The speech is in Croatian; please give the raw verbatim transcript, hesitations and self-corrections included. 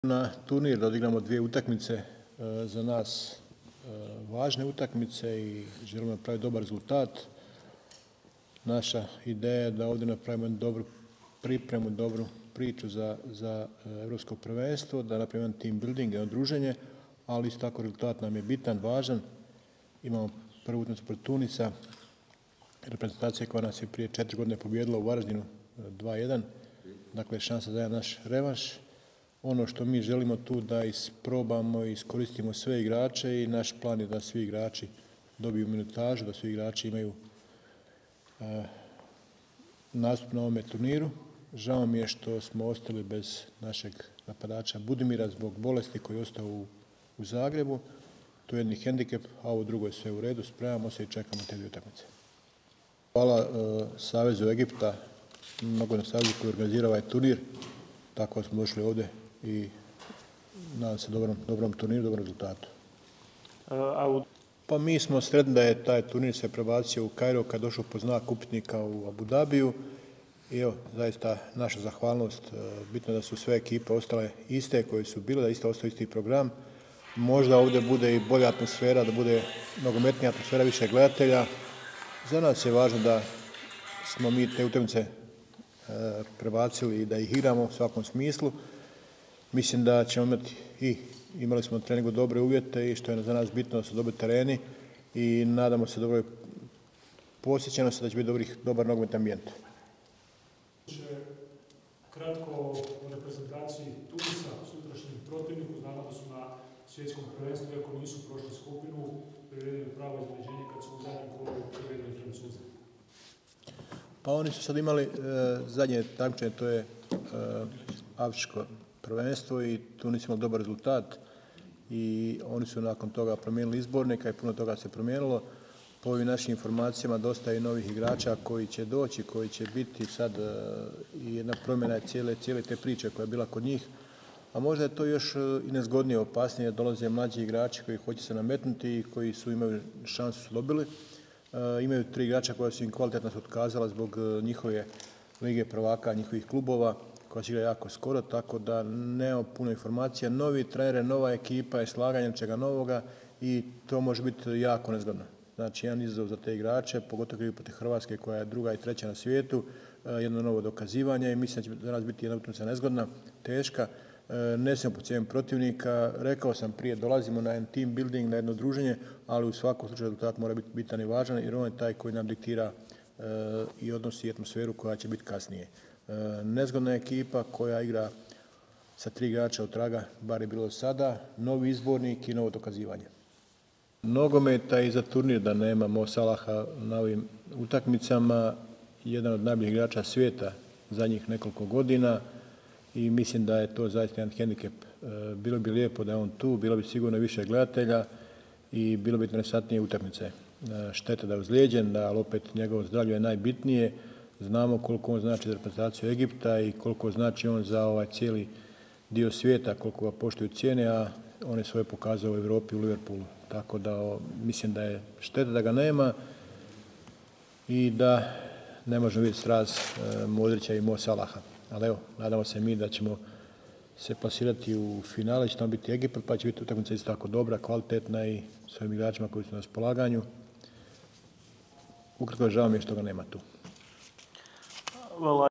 Na turnir da odigramo dvije utakmice, za nas važne utakmice i želimo napraviti dobar rezultat. Naša ideja je da ovdje napravimo dobru pripremu, dobru priču za, za europsko prvenstvo, da napravimo team building, jedno druženje, ali isto tako rezultat nam je bitan, važan. Imamo prvu utakmicu protiv Tunisa, reprezentacije koja nas je prije četiri godine pobijedila u Varaždinu dva jedan, dakle šansa za jedan naš revanš. Ono što mi želimo tu da isprobamo i iskoristimo sve igrače i naš plan je da svi igrači dobiju minutažu, da svi igrači imaju e, nastup na ovome turniru. Žao mi je što smo ostali bez našeg napadača Budimira zbog bolesti koji je ostao u, u Zagrebu. To je jedni hendikep, a ovo drugo je sve u redu. Spremamo se i čekamo te dvije utakmice. Hvala e, Savezu Egipta, nogometnom savezu koji organizira ovaj turnir. Tako smo došli ovdje i nadam se dobrom, dobrom turniru, dobrom rezultatu. Pa mi smo sretni da je taj turnir se prebacio u Kairu kad došao po znak upitnika u Abu Dhabiju. I evo, zaista naša zahvalnost. Bitno da su sve ekipe ostale iste koje su bile, da isto ostao isti program. Možda ovdje bude i bolja atmosfera, da bude nogometnija atmosfera, više gledatelja. Za nas je važno da smo mi te utakmice prebacili i da ih igramo u svakom smislu. Mislim da ćemo imati i imali smo na treningu dobre uvjete i što je za nas bitno da su dobri tereni i nadamo se dobroj posjećenosti da će biti dobrih, dobar nogometni ambijent. Kratko o reprezentaciji Tunisa, sutrašnjem protivniku. Znamo da su na svjetskom prvenstvu, iako nisu prošli skupinu, priredili pravo iznenađenje kad su u zadnjem kolu priredili Francuze. Pa oni su sad imali e, zadnje takmičenje, to je e, afričko prvenstvo i tu nisu imali dobar rezultat i oni su nakon toga promijenili izbornika i puno toga se promijenilo. Po ovim našim informacijama dosta je novih igrača koji će doći, koji će biti sad e, i jedna promjena je cijele, cijele te priče koja je bila kod njih. A možda je to još i nezgodnije, opasnije, dolaze mlađi igrači koji hoće se nametnuti i koji su imaju šansu su dobili. E, imaju tri igrača koja su im kvalitetno se otkazala zbog njihove lige prvaka, njihovih klubova, koja se igra jako skoro, tako da nema puno informacija. Novi trener, nova ekipa je slaganje čega novoga i to može biti jako nezgodno. Znači, jedan izazov za te igrače, pogotovo kad igraju protiv Hrvatske koja je druga i treća na svijetu, jedno novo dokazivanje i mislim da će za nas biti jedna utakmica nezgodna, teška. Ne smijemo podcijeniti protivnika. Rekao sam prije, dolazimo na jedan team building, na jedno druženje, ali u svakom slučaju rezultat mora biti bitan i važan jer on je taj koji nam diktira i odnosi atmosferu koja će biti kasnije. Nezgodna ekipa koja igra sa tri igrača od traga, bar je bilo sada, novi izbornik i novo dokazivanje. Nogometa i za turnir da nemamo Salaha na ovim utakmicama, jedan od najboljih igrača svijeta zadnjih nekoliko godina i mislim da je to zaista jedan hendikep. Bilo bi lijepo da je on tu, bilo bi sigurno više gledatelja i bilo bi interesantnije utakmice. Šteta da je ozlijeđen, ali opet njegovo zdravlje je najbitnije. Znamo koliko on znači za reprezentaciju Egipta i koliko znači on za ovaj cijeli dio svijeta, koliko ga poštuju cijene, a on je svoje pokazao u Europi, u Liverpoolu. Tako da o, mislim da je šteta da ga nema i da ne možemo vidjeti sraz e, Modrića i Salaha. Ali evo, nadamo se mi da ćemo se plasirati u finale, će tamo biti Egipat, pa će biti utakmica isto tako dobra, kvalitetna i s ovim igračima koji su na raspolaganju. Ukratko, žao mi je što ga nema tu. Well,